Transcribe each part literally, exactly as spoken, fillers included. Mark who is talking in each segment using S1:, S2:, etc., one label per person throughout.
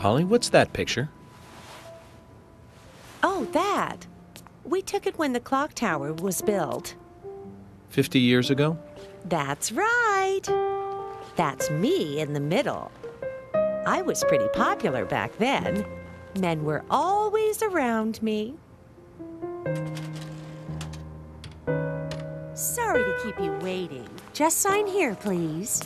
S1: Polly, what's that picture?
S2: Oh, that. We took it when the clock tower was built.
S1: Fifty years ago?
S2: That's right. That's me in the middle. I was pretty popular back then. Men were always around me. Sorry to keep you waiting. Just sign here, please.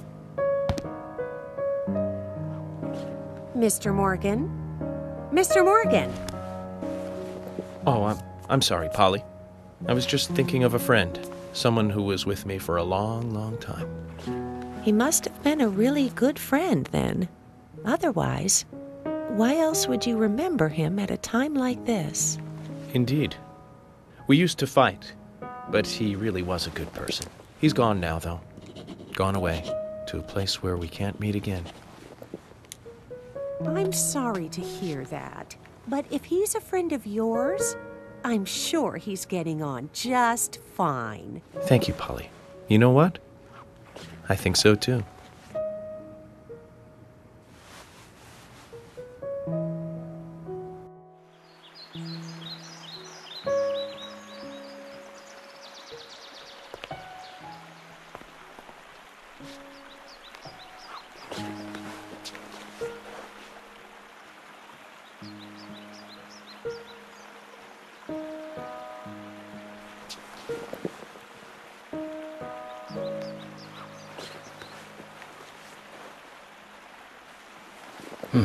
S2: Mister Morgan? Mister Morgan!
S1: Oh, I'm, I'm sorry, Polly. I was just thinking of a friend. Someone who was with me for a long, long time.
S2: He must have been a really good friend then. Otherwise, why else would you remember him at a time like this?
S1: Indeed. We used to fight, but he really was a good person. He's gone now, though. Gone away to a place where we can't meet again.
S2: I'm sorry to hear that, but if he's a friend of yours, I'm sure he's getting on just fine.
S1: Thank you, Polly. You know what? I think so, too. Hmm.